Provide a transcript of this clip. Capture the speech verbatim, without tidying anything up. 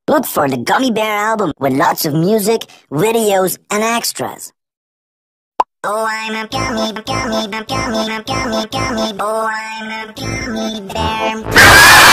Look for the Gummy Bear album with lots of music, videos, and extras. Oh, I'm a gummy, gummy, gummy, gummy, gummy. Oh, I'm a gummy bear.